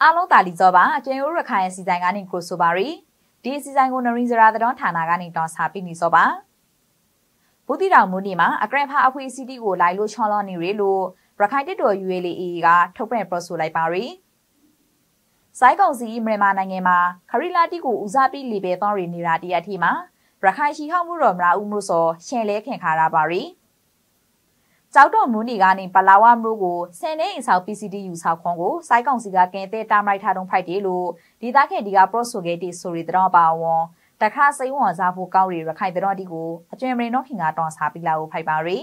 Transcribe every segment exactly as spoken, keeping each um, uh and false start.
အားလုံးတာလီစောပါကျင်းရိုးရခိုင်စီဆိုင်ကနေကိုဆိုပါရီဒီစီဆိုင်ကိုနရင်းစရာတတော်ဌာနကနေတောင်းစာပြီးနေစောပါဘူးတီတော်မူနေမှာအကရဖာအဖွေးစီတီကိုလိုက်လို့ချော်လောနေရလို့ရခိုင်တစ်တော် ယူ အေ လ် အေ ကထုတ်ပြန်ပြောဆိုလိုက်ပါရီစိုင်းကောင်စီမြန်မာနိုင်ငံမှာခရီလာတီကိုဦးစားပြီးလေပဲတော်ရီနေတာတရထီမှာရခိုင်ရှိဟောက်မှုတော်မလားဦးမှုစောရှင်းလဲခင်ခါရပါရီကျောက်တော်မူနီကနေပလာဝမျိုးကိုဆယ်နေအဆောက် ပီ စီ တီ ယူဆောက်ခွန်ကိုစိုင်းကောင်စီကကင်းတဲ့တာမိုက်ထားတုံးဖိုက်တယ်လို့ဒီသားခင်ဒီကပရော့ဆိုခဲ့တဲ့ဆိုရီတော်ပါဝွန်တခါစိန်ဝန်စားဖို့ကောင်းရီရခိုင်တော်ဒီကိုအကျွမ်းမရင်တော့ခင်ကတောင်းစားပြီးလာဖို့ဖိုက်ပါရီ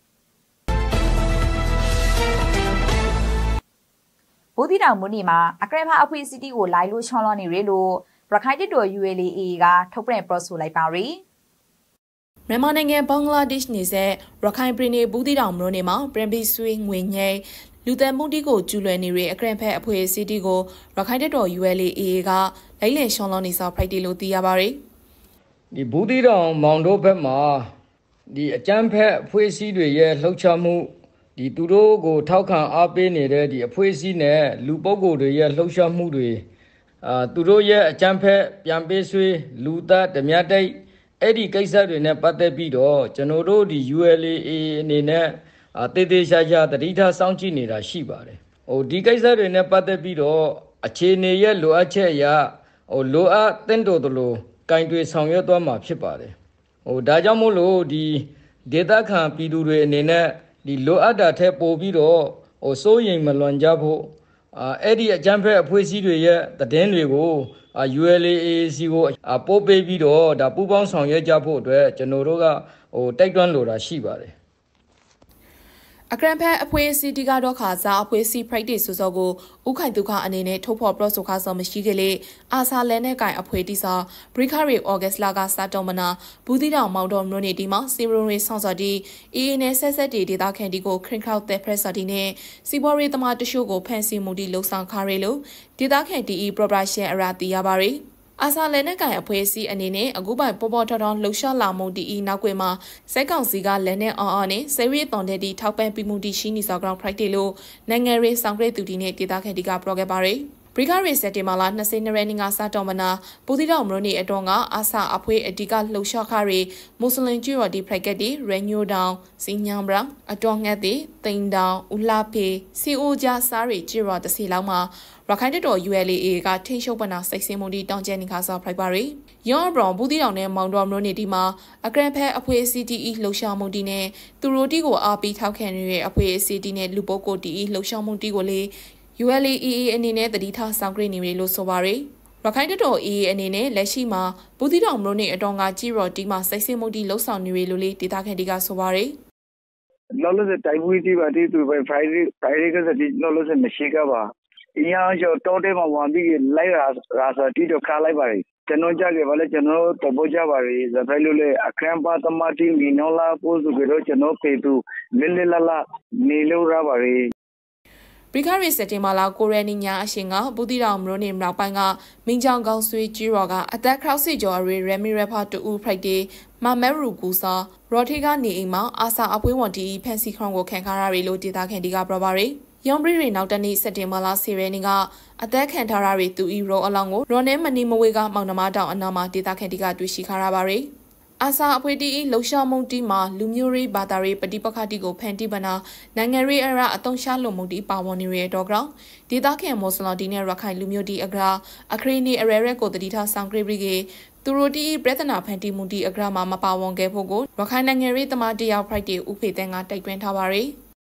ဘူးတီတောင်မူနီမှာအကရဖာအဖွေးစီတီကိုလိုက်လို့ချော်လောနေရလို့ရခိုင်တစ်တော် ယူ အေ လ် အေ ကထုတ်ပြန်ပရော့ဆိုလိုက်ပါရီမြန်မာနိုင်ငံဘင်္ဂလားဒေ့ရှ်နေဆက်ရခိုင်ပြည်နယ်ဘူးတီတောင်မြို့နယ်မှာပရင်ပီဆွေးငွေညိလူသက်မှုတီကိုကျူလွယ်နေတဲ့အကရန်ဖက်အဖွဲ့အစည်းတီကိုရခိုင်တပ်တော် ယူ အယ် လ် အေ ကလိုက်လံရှောင်းလောနေစာဖိုက်တီလို့သိရပါတယ်ဒီဘူးတီတောင်မောင်တို့ဘက်မှာဒီအကျန်းဖက်အဖွဲ့အစည်းတွေရဲ့လှုပ်ရှားမှုဒီသူတို့ကိုထောက်ခံအားပေးနေတဲ့ဒီအဖွဲ့အစည်းနဲ့လူပုဂ္ဂိုလ်တွေရဲ့လှုပ်ရှားမှုတွေအာသူတို့ရဲ့အကျန်းဖက်ပြန်ပေးဆွေးလူသားဓမြတိတ်အဲ့ဒီကိစ္စတွေနဲ့ပတ်သက်ပြီးတော့ကျွန်တော်တို့ဒီ ယူ အယ် လ် အေ အနေနဲ့တေးသေးချာချာတတိထားစောင့်ကြည့်နေတာရှိပါတယ်။ဟိုဒီကိစ္စတွေနဲ့ပတ်သက်ပြီးတော့အခြေအနေရဲ့လိုအပ်ချက်အရဟိုလိုအပ်တဲ့တော်တော်လိုကင်တွေဆောင်ရွက်သွားမှာဖြစ်ပါတယ်။ဟိုဒါကြောင့်မို့လို့ဒီဒေသခံပြည်သူတွေအနေနဲ့ဒီလိုအပ်တာထက်ပိုပြီးတော့ဟိုစိုးရိမ်မလွန်ကြဖို့အာအဲ့ဒီအကြမ်းဖက်အဖွဲ့အစည်းတွေရဲ့သတင်းတွေကိုယူ အယ် လ် အေ စီကိုပို့ပေးပြီးတော့ဒါပူးပေါင်းဆောင်ရွက်ကြဖို့အတွက်ကျွန်တော်တို့ကဟိုတိုက်တွန်းလိုတာရှိပါတယ်အကရန်ဖက်အဖွဲ့အစည်းတီကတော့ခါစားအဖွဲ့အစည်း practice ဆိုစောကိုဥခိုင်ဒုက္ခအနေနဲ့ထုတ်ဖော်ပရော့ဆိုခါစောမရှိကြလေအာစာလဲနဲ့ကင်အဖွဲ့တီစာဘရိခရီဩဂတ်လာကစတော်မနာဘူးတီတောင်မောင်တော်မြို့နေဒီမှာစီရိုရီဆောင်းစော်တီအေအေနဲ့ဆက်ဆက်တီဒေတာခန်တီကိုခရင်ခေါက်တဲ့ press တီနဲ့စီဘော်ရီသမားတရှို့ကိုဖန်စီမှုတီလှုပ်ဆောင်ခါရဲလို့ဒေတာခန်တီ proportion အရာတီရပါရီအာစာလဲနဲ့ကင်အဖွဲ့အစည်းအနေနဲ့အခုပိုင်ပေါ်ပေါ်ထော်ထော်လှုပ်ရှားလာမှုတီအနောက်ကွယ်မှာစိုက်ကောင်စီကလဲနဲ့အော်အော်နဲ့ဆေးရီတောင်တဲ့တီထောက်ပံ့ပြီးမှုတီရှိနေစော ground practice လို့နိုင်ငံရေးဆောင်ရွက်သူတီနဲ့ဒေတာခန်တီကပရော့ခဲ့ပါရီဘရိဂရီစက်တင်ဘာလ၂၂ရက်နေ့ကစတော်မနာပူတီတောင်မြို့နယ်အတွင်းကအာစာအဖွဲ့အဓိကလှုပ်ရှားခါရီမွတ်စလင်ကျွော်ဒီဖရိုက်ကက်တီရန်ညိုတောင်စီညံဘရာအတွန်းငတ်တီတိန်တောင်ဦးလာဖေစီအိုဂျာစားရီကျွော်တစီလောက်မှာရခိုင်တပ်တော် ယူ အယ် လ် အေ ကထိရှုပ်ပနာစိတ်ဆင်းမှုတီတောင်းကျနေခါစားဖိုက်ပါရီရောဘရွန်ဘူးတီတောင်နဲ့မောင်တော်မြို့နယ်ဒီမှာအကရန်ဖက်အဖွဲ့အစည်းတီလှုပ်ရှားမှုတီနဲ့သူတို့တီကိုအားပေးထောက်ခံနေတဲ့အဖွဲ့အစည်းတီနဲ့လူပုဂ္ဂိုလ်တီလှုပ်ရှားမှုတီကိုလေယူ အယ် လ် အေ အနေနဲ့တတိထားဆောင်ကြနေပြီလို့ဆိုပါရယ်ရခိုင်တပ်တော် အေ အနေနဲ့လက်ရှိမှာဘူးတီတောင်မြို့နယ်အတွင်းကကြီးရော်တီမှာစိတ်ဆင်းမှုတီလှုပ်ဆောင်နေပြီလို့လေဒေတာခန်တီကဆိုပါရယ်လောလောဆယ်တိုက်ပွဲကြီးပါတီသူပဲ Friday Friday ကစတီလောလောဆယ်မရှိကပါအင်အားကျော်တောတဲမှာဝါပြီးလိုက်ရာရာစတီတော့ခါလိုက်ပါရယ်ကျွန်တော်ကြခဲ့ပါလေကျွန်တော်တဘောကြပါရယ်ဇဖိုင်လို့လေအခမ်းပါသမတီမီနောလာပို့စုကြတော့ကျွန်တော်ဖေသူလလလလနေလို့ရပါရယ်ဘရိခရီစက်တင်ဘာလကိုရနီညာအရှင်ကဘူးတီတောင်မြို့နယ်မြောက်ပိုင်းကမင်းချောင်ကောင်းဆွေးကြီးရော်ကအသက်ခရောက်စီကျော်ရီရမီရဖာတူဖရိုက်ဒေမမဲရူကူစာရော်ထီကနေအိမ်မှာအာစာအပွေးဝန်တီဖန်စီခေါန်ကိုခံခါရရီလို့ဒေတာခန်တီကပြောပါရယ်ယောင်ဘရီရီနောက်တနေ့စက်တင်ဘာလစီရဲနေ့ကအသက်ခံထားရရီတူအီရောအလောင်းကိုရော်နဲမနီမဝေကမောင်နှမတောင်အနာမှာဒေတာခန်တီကတွေ့ရှိခါရပါရယ်အာစာအဖွေတီလှုပ်ရှားမှုတီမှာလူမျိုးရေးဘာသာရေးပဋိပက္ခတီကိုဖန်တီးပနာနိုင်ငံရေးအရာအတုံးရှားလုံမှုတီပါဝင်နေရတော့ကြောင့်ဒေသခံမွတ်စလင်တီနဲ့ရခိုင်လူမျိုးတီအကရာအခရီးနေအရရဲကိုတတိထားဆောင်ဂရိပရီကေသူတို့တီပြဿနာဖန်တီးမှုတီအကရာမှာမပါဝင်ခဲ့ဖို့ကိုရခိုင်နိုင်ငံရေးသမားတယောက်ဖရိုက်တီဥဖေတန်းကတိုက်တွန်းထားပါရယ်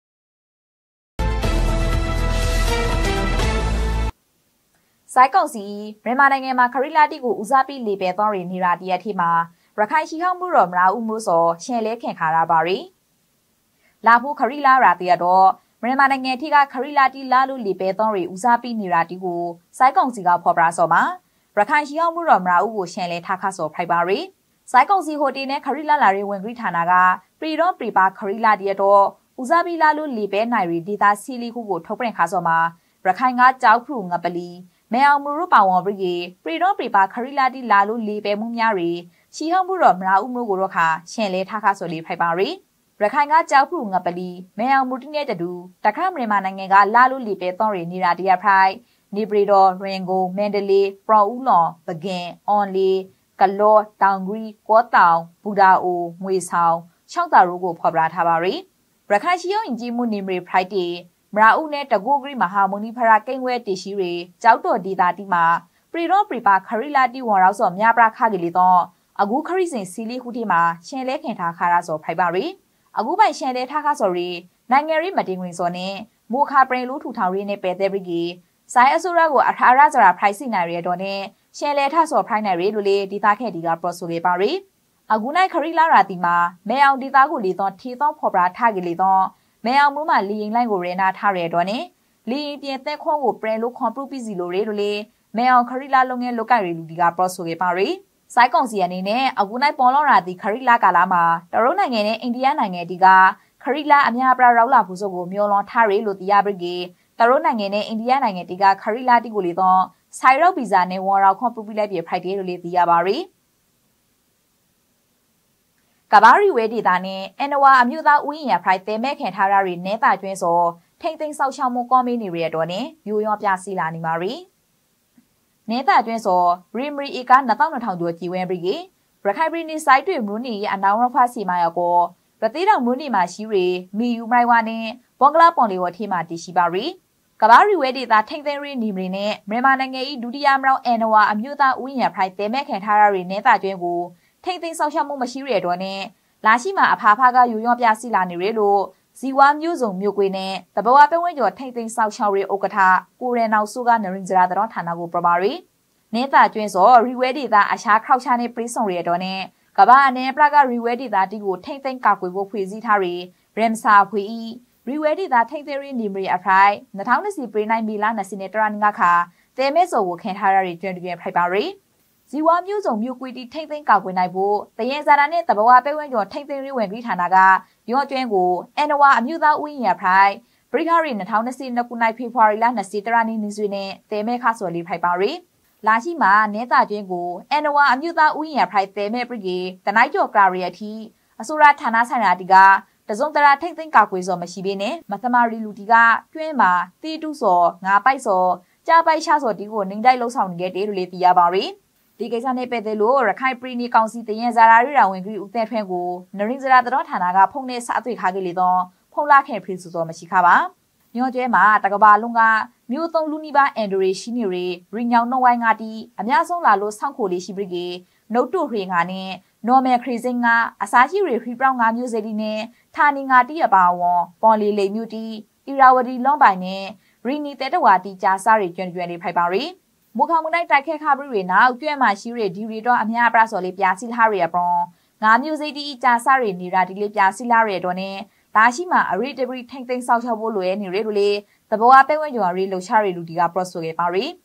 စိုင်းကောင်စီမြန်မာနိုင်ငံမှာခရီလာတီကိုဦးစားပြီးလေပဲသွားရနေတာတရထီမှာရခိုင်ရှိဟောက်မှုတော်မလားဦးမိုးစောရှင်းလဲခင်ခါရပါရီလာဖို့ခရီလာရာတရတော့မြန်မာနိုင်ငံထိကခရီလာတီလာလို့လေပဲသွားရဦးစားပြီးနေတာတီကိုစိုင်းကောင်စီကဖော်ပြစောမှာရခိုင်ရှိဟောက်မှုတော်မလားဦးကိုရှင်းလဲထားခါစောဖိုက်ပါရီစိုင်းကောင်စီဟိုတီနဲ့ခရီလာလာရေးဝင်ဂရိဌာနကပရီတော့ပရီပါခရီလာတရတော့ဦးစားပြီးလာလို့လေပဲနိုင်ရီဒေတာစီလီခုကိုထုတ်ပြန်ခါစောမှာရခိုင်ကကြောက်ဖူငပလီမဲအောင်မူရပါဝန်ပရီပရီတော့ပရီပါခရီလာတီလာလို့လေပဲမှုများရီရှိဟောက်မှုတော်မလားဦးမျိုးကိုတော့ခါရှင်းလဲထားခါဆိုလေးဖိုက်ပါရီရခိုင်ကကြောက်ဖူငပလီမဲအောင်မူတီနဲ့တူတခါမြန်မာနိုင်ငံကလာလို့လေပဲတော့ရီနေတာတရဖိုက်နေပြည်တော်ရန်ကုန်မန္တလေးပရောဦးလွန်ပကင်အွန်လီကလော့တောင်ဂရီကောတောင်ဘူဒါအိုငွေဆောင်ချောက်တာတို့ကိုဖော်ပြထားပါရီရခိုင်ရှိယုံအင်ဂျီမှုနေမရီဖရိုက်တီမရာဦးနဲ့တကူဂရီမဟာမုနီဖရာကိန်းဝဲတီရှိရီကြောက်တော်ဒေတာတီမှာပရီရောပရီပါခရီလာတီဝန်ရောက်စောမြပရာခါကလေးတော့အခုခရီစင်စီလီခုတီမှာရှင်လဲခင်ထားခါရစောဖိုက်ပါရီအခုပိုင်ရှင်လဲထားခါစောရီနိုင်ငံရေးမတင်ဝင်စောနဲ့မိုခါပရင်လူထူထောင်ရီနဲ့ပဲတဲ့ဘရီကီဆိုင်အစိုးရကိုအထာရကြရာဖရိုက်စီနိုင်ရတော့နဲ့ရှင်လဲထဆော်ဖရိုက်နိုင်ရီလို့လေဒေတာခဲ့ဒီကပရော့ဆိုလေးပါရီအခုနိုင်ခရီလာရာတီမှာမဲအောင်ဒေတာကိုလေတော့ထီတော့ဖော်ပြထားကလေးတော့မဲအောင်မှုမှာလီရင်လိုက်ကိုရဲနာထားရတော့နဲ့လီရင်ပြင်သက်ခွန်ကိုပရင်လို့ခွန်ပရူပီစီလိုရဲလို့လေမဲအောင်ခရီလာလုံငယ်လုတ်ကိုက်ရီလူဒီကပရော့ဆိုလေးပါရီစိုက်ကောင်စီအနေနဲ့အခုနိုင်ပေါ်လောရာတီခရီလာကာလာမှာတရုတ်နိုင်ငံနဲ့အိန္ဒိယနိုင်ငံတီကခရီလာအများပြရောက်လာဖို့ဆိုကိုမျိုးလွန်ထားရီလို့သိရပြီကေတရုတ်နိုင်ငံနဲ့အိန္ဒိယနိုင်ငံတီကခရီလာတီကိုလေတော့ဆိုင်ရောက်ဗီဇာနဲ့ဝန်ရောက်ခွန်ပူပီလိုက်ပြဖိုက်တယ်လို့လေသိရပါရီကဘာရီဝဲဒေတာနဲ့အန်နဝါအမျိုးသားဦးရင်ရဖိုက်တဲမဲ့ခင်ထားရရီနဲတာကျွင်းစောထိမ့်သိမ်းဆောက်ရှောက်မှုကောမင်းနေရတော့နဲ့ရိုးရောပြစီလာနေပါရီနဲတာကျွင်းစောရီမရီအီကနှစ်သောင်းနှစ်ထောင်ကျော်ကြီးဝဲပြီကေရခိုင်ပြည်နယ်စိုက်တွေမူနီအနောင်ရဖာစီမာရောက်ကိုရသေးတောင်မူနီမှာရှိရီမီယူမိုင်ဝါနဲ့ဘွန်ကလာပွန်လီဝထေးမှာတည်ရှိပါရီကဘာရီဝဲဒေတာထိမ့်သိမ်းရီနီမရီနဲ့မြန်မာနိုင်ငံ၏ဒုတိယမြောက်အန်နဝါအမျိုးသားဦးရင်ဖိုက်တဲမဲ့ခင်ထားရရီနဲတာကျွင်းကိုထိမ့်သိမ်းဆောက်ရှောက်မှုမရှိရတော့နဲ့လာရှိမှာအဖာဖာကယူရောပြစီလာနေရလို့ဇီဝမျိုးစုံမျိုးကွေနဲ့တဘဝပဲဝဲကျော်ထိမ့်သိမ်းဆောက်ရှောက်ရီဥက္ကဋ္ဌကိုရန်နောက်စုကနရင်ဂျရာတော်ဌာနကိုပြပါရီနေတာကျွင်းစောရီဝဲဒေတာအရှားခောက်ချနဲ့ပရိဆုံရတော့နဲ့ကဘာအနေပလကရီဝဲဒေတာတီကိုထိမ့်သိမ်းကာကွယ်ဖို့ဖွဲ့စည်းထားရီရမ်စာဖွေဤရီဝဲဒေတာထိမ့်သိမ်းရီနီမရီအဖရိုက်နှစ်ထောင်နှစ်စီပရိနိုင်မီလာနှစ်စီနဲ့တရနငါခါတဲမဲစောကိုခင်ထားရရီကျွန်းတွင်ဖိုက်ပါရီဇီဝမျိုးစုံမျိုးကွေတီထိမ့်သိမ်းကာကွယ်နိုင်ဖို့တရင်စာတာနဲ့တဘဝပဲဝဲကျော်ထိမ့်သိမ်းရီဝင်ပြီးဌာနကရော့ကျွင်းကိုအန်နဝါအမျိုးသားဦးရင်ရဖရိုက်ပရိခရီနှစ်ထောင်နှစ်စီနှစ်ခုနိုင်ဖေဖော်ဝါရီလနှစ်စီတရနီနီဆွေနဲ့တဲမဲခါစော်လေးဖိုက်ပါရီလာရှိမှာနဲတာကျွင်းကိုအန်နဝါအမျိုးသားဦးရင်ရဖရိုက်တဲမဲပရိကေတနိုက်ကျော်ကရီယတီအစိုးရဌာနဆိုင်ရာတီကတစုံတရာထိမ့်သိမ်းကာကွယ်စော်မရှိဘဲနဲ့မသမရီလူတီကကျွင်းမှာတီတူးစော်ငါပိုက်စော်ကြားပိုက်ရှာစော်တီကိုနှိမ်တိုက်လှုပ်ဆောင်နေခဲ့တယ်လို့လေသိရပါရီဒီကိစ္စနဲ့ပတ်သက်လို့ရခိုင်ပြည်နယ်ကောင်စီတရင်ဇာရာရီရာဝင်ကြီးဦးသက်ထွန်းကိုနရင်းဇရာတော်ဌာနကဖုန်နဲ့စအသွေခါကလေးတော့ဖုန်လာခဲ့ဖရီဆိုတော့မရှိခါပါညောကျဲမှာတကဘာလုံးကမြို့သုံးလူနီပါအန်ဒရီရှိနေရီရီညောင်နှုံဝိုင်းငါတီအများဆုံးလာလို့ဆောင်းခိုလေးရှိပြီကေနှုတ်တုခရီငါနဲ့နော်မယ်ခရီစင်ကအစားရှိရီဖရီပရောင်းငါမျိုးစေတီနဲ့ဌာနီငါတီအပါဝွန်ပေါ်လီလိမ်မျိုးတီအီရာဝတီလွန်ပိုင်နဲ့ရီနီတဲတဝါတီကြာစားရီကျွန်းကျွန်းလေးဖိုက်ပါရီမူခမုန်တိုက်တိုက်ခဲခါပရီရီနောက်ကျွဲ့မှာရှိရီဒီရီတော့အများပရစော်လေးပြာစီလာရီအပေါင်းငါမျိုးစေတီကြာစားရီနေရာဒီလေးပြာစီလာရီတော့နဲ့ဒါရှိမှာအရီတပရီထိမ့်သိမ်းဆောက်ချဖို့လိုရဲနေရီလိုလေတဘောအပဲဝဲကျော်ရီလှချရီလူဒီကပရော့ဆိုခဲ့ပါရီ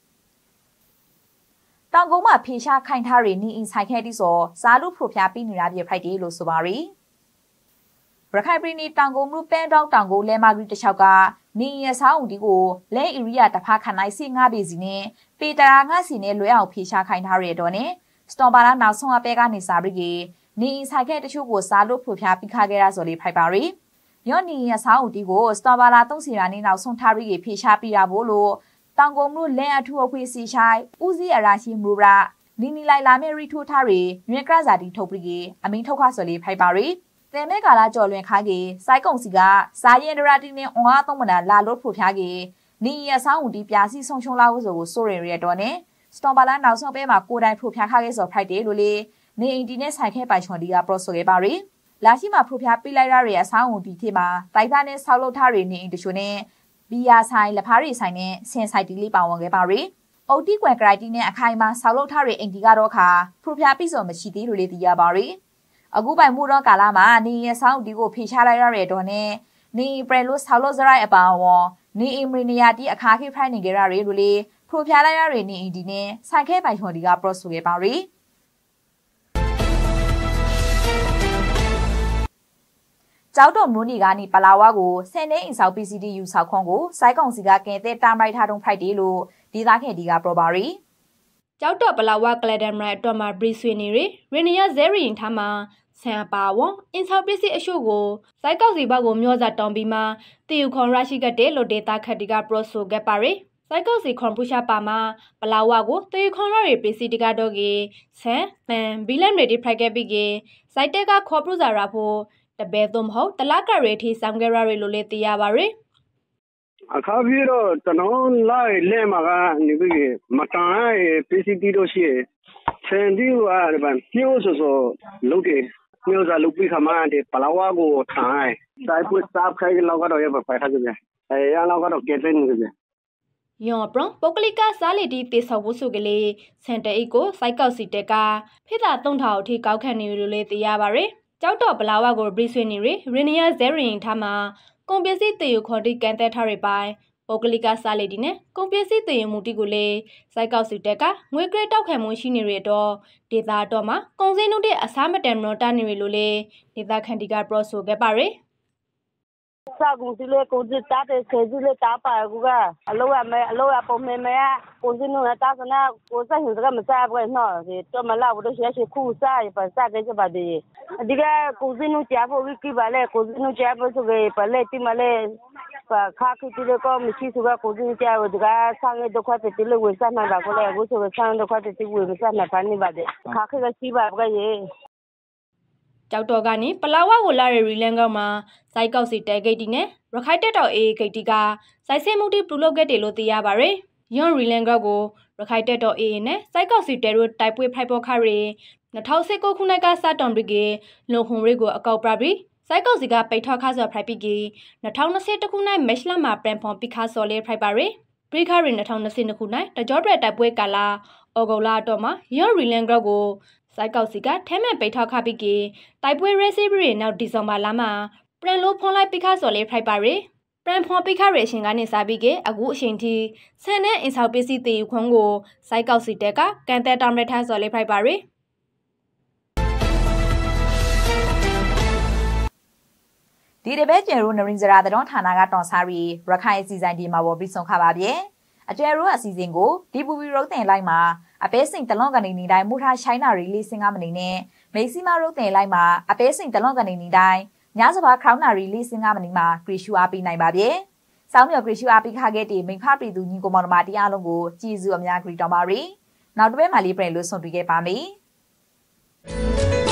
တောင်ကုန်းမှာဖေရှားခိုင်ထားရီနီအင်ဆိုင်ခဲတီစောဇာလူဖရိုဖျားပြီးနေတာပြဖိုက်တီလို့ဆိုပါရီရခိုင်ပြည်နယ်တောင်ကုန်းမှုပန်းတောင်တောင်ကုန်းလဲမာဂရီတချောက်ကနေရဆောင်ဒီကိုလဲအီရီယာတဖာခနိုင်စီငါပေစီနဲ့ပေတရာငါစီနဲ့လွဲအောင်ဖေရှားခိုင်ထားရတော့နဲ့စတော်ဘာလာနောက်ဆုံးအပဲကနေစာပြီးကနေဆိုင်ခဲတချို့ကိုစားလို့ဖရိုဖျားပြီးခခဲ့ရဆိုလေးဖိုက်ပါရီယောနီရဆောင်ဒီကိုစတော်ဘာလာသုံးစီရာနေနောက်ဆုံးထားပြီးဖေရှားပြီးတာဖို့လို့တောင်ကုန်းမှုလဲအထူအခွေစီချိုင်ဦးစီးအရာရှိမူရာနီနီလိုက်လာမဲရီထိုးထားရီမြွေကရဇာတီထုတ်ပြီးအမင်းထုတ်ခဆိုလေးဖိုက်ပါရီတဲမဲကာလာကြော်လွင်ခါကေစိုက်ကုံစီကစားရင်ဒရာတီနဲ့အွန်အားသုံးမနာလာလို့ဖို့ဖျားကေနီရဆောင်ဦးဒီပြာစီဆုံချုံလာဖို့ဆိုကိုစိုးရရတော့နဲ့စတော်ဘာလာနောက်ဆုံးပဲမှာကိုတိုင်ဖို့ဖျားခါကေဆိုဖိုက်တယ်လို့လေနေအင်တီနဲ့ဆိုင်ခဲပိုင်ချွန်ဒီကပရော့ဆိုခဲ့ပါရီလာရှိမှာဖို့ဖျားပြလိုက်ရရအဆောင်ဦးဒီခေမှာတိုက်သားနဲ့ဆောက်လုပ်ထားရနေအင်တချို့နဲ့ဘီယာဆိုင်လက်ဖားရီဆိုင်နဲ့ဆင်ဆိုင်တီလေးပါဝင်ခဲ့ပါရီအုတ်တီကွယ်ဂရိုက်တီနဲ့အခိုင်မှာဆောက်လုပ်ထားတဲ့အင်တီကတော့ခါဖို့ဖျားပြီးဆိုမရှိသေးလို့လေသိရပါရီအခုပိုင်မှုတော့ကာလာမှာနေရဆောင်ဒီကိုဖေရှားလိုက်ရတဲ့တော့နဲ့နေပရလို့ဆောက်လို့စရိုက်အပါဝေါ်နေအင်မရီနီယာတီအခါခိဖိုင်နေကြရတွေလို့လေဖရိုဖျားလိုက်ရတဲ့နေအင်ဒီနဲ့ဆိုင်ခဲပိုင်ချွန်ဒီကပရော့ဆိုခဲ့ပါရီကျောက်တော်မျိုးနီကနေပလာဝါကိုဆယ်နေအင်ဆောက် ပီ စီ တီ ယူဆောက်ခွန်ကိုစိုက်ကောင်စီကကင်တဲ့တာမိုက်ထားတုံးဖိုက်တယ်လို့ဒေသခံဒီကပရောပါရီကျောက်တော်ပလာဝါကလဒမ်ရိုက်တော်မှာဘရီဆွေနေရီရီနီယာဇဲရီရင်ထားမှာဆန်ပါဝအင်ဆောက်ပစ္စည်းအရှုပ်ကိုစိုက်ကောက်စီဘက်ကိုမျောစာတောင်းပြီးမှတီယူခွန်ရရှိကတဲ့လို့ဒေတာခတ်ဒီကပရော့ဆိုခဲ့ပါရီไซเคิลสีคอนพูชาปามาปลาวากูตัวคอนรีปริสิติกาโดเกเซนแตนบิเลนเรดิไพรเกปิเกไซเตกาคอปรูซาราโฟตะเบตุมฮาวตะลากะเรทีซัมเกราเรโลเลติยาบาเรအခါပြီးတော့ကျွန်တော်လာလဲမှာကနေပြီးမတန်ရဲ့ပစ္စည်းတီးလို့ရှိရင်ဆန်ဒီကအဲ့ဒါမျိုးဆိုဆိုလုပ်တယ်မျိုးစားလုပ်ပြီးခါမှတဲ့ပလာဝါကိုထိုင်တိုင်ပွတ်စားခိုင်းလောက်ကတော့ရပါဖိုင်ထားကြတယ်အဲရလောက်ကတော့ကဲတဲ့နေကြတယ်ယောပရန်ပုဂ္ဂလိကစားလီတီတေဆောက်ဖို့ဆိုကလေးစန်တအိတ်ကိုစိုက်ကောက်စီတက်ကဖိတာသုံးထောင်အထိကောက်ခန့်နေလို့လေသိရပါရယ်ကြောက်တော့ပလာဝါကိုဘရီဆွေနေရရီနီယာဇဲရင်ထားမှာကုန်ပစ္စည်းတေယူခေါ်တိကန်တဲ့ထားရပိုင်းပုဂ္ဂလိကစားလီတီနဲ့ကုန်ပစ္စည်းတေယူမှုတီကိုလေစိုက်ကောက်စီတက်ကငွေကရတောက်ခံမှုရှိနေရတော့ဒေတာတော့မှာကုန်စည်နှုန်းတဲ့အစားမတန်မလို့တာနေရလို့လေဒေတာခန်တီကပရော့ဆိုခဲ့ပါရယ်စာကုန်စီလေကိုစစ်တာတဲ့ဆေစီလေတာပါကူကအလောရမဲအလောရပုံမဲမဲကိုစင်းနတာစနာကိုစဟင်စကမစားဘဲနော်ဒီတော့မလာဘူးရှိရှိခုစားရပါစားကြပါဒီဒီကကိုစင်းနကြဖို့ဝီကီပါလေကိုစင်းနကြဖို့ဆိုကေပလေတိမလေခါခိတိလေကောမရှိစုကကိုစင်းကြဝဒီကဆောင်ရဒခွတ်တိလေဝစားမှာပါကိုလေကိုဆိုဆောင်ဒခွတ်တိဝဝစားမှာပါနေပါတဲ့ခါခိကစီပါဘကေကြောက်တော်ကနေပလာဝကိုလာရရီလန်ကောက်မှာစိုက်ကောက်စီတဲဂိတ်တီနဲ့ရခိုင်တက်တော်အေးဂိတ်တီကစိုက်စင်မှုတီပလူလုတ်ခဲ့တယ်လို့သိရပါရယ်ယွန်ရီလန်ကောက်ကိုရခိုင်တက်တော်အေးနဲ့စိုက်ကောက်စီတဲတို့တိုက်ပွဲဖိုက်ပေါ်ခရီ၂၀၁၉ခုနှစ်ကစတော်ဘရီကေလုံခုံရီကိုအကောက်ပပြီးစိုက်ကောက်စီကပိတ်ထောက်ခါဆော်ဖိုက်ပီကေ၂၀၂၁ခုနှစ်မက်လမှာပန်ဖွန်ပီခါဆော်လေးဖိုက်ပါရယ်ဘရီခါရီ၂၀၂၂ခုနှစ်တကြော့ရက်တိုက်ပွဲကာလာအော်ဂိုလာတော့မှာယွန်ရီလန်ကောက်ကိုစိုက်ကောက်စီကထဲမဲ့ပိတ်ထောက်ခပီကေတိုက်ပွဲရဲစီဘရီနောက်ဒီဇင်ဘာလမှာပရန်လိုဖွန်လိုက်ပိခါစော်လေးဖိုက်ပါရယ်ပရန်ဖွန်ပိခါရေရှင်ကနေစားပြီးကေအခုအချိန်ထိဆန်နဲ့အင်ဆောက်ပစ္စည်းတေယူခွန်းကိုစိုက်ကောက်စီတက်ကကန်တဲတောင်ရက်ထန်းစော်လေးဖိုက်ပါရယ်ဒီတပဲကျယ်ရိုနရင်ဇရာတတော်ဌာနကတော်စားရီရခိုင်အစီအစဉ်ဒီမှာပေါ်ပြီးဆုံးခပါဗျ။အကျယ်ရိုအစီအစဉ်ကိုဒီပူပီရုတ်တင်လိုက်မှာအပဲစိန်တလွန်ကနေနေတိုင်းမူထားရှိုင်းနာရီလေးစင်ကမနေနဲ့မေစီမာရုတ်တင်လိုက်မှာအပဲစိန်တလွန်ကနေနေတိုင်းညစဘာခေါင်းနာရီလေးစင်ကမနေမှာဂရီရှူအားပေးနိုင်ပါဗျ။စောင်းမြော်ဂရီရှူအားပေးခခဲ့တဲ့မိဖပရီသူညီကိုမောင်မတရားလုံးကိုကြည်စုအများဂရီတော်ပါရီ။နောက်တစ်ပတ်မှလေးပြင်လို့ဆွန်တွေ့ခဲ့ပါမယ်။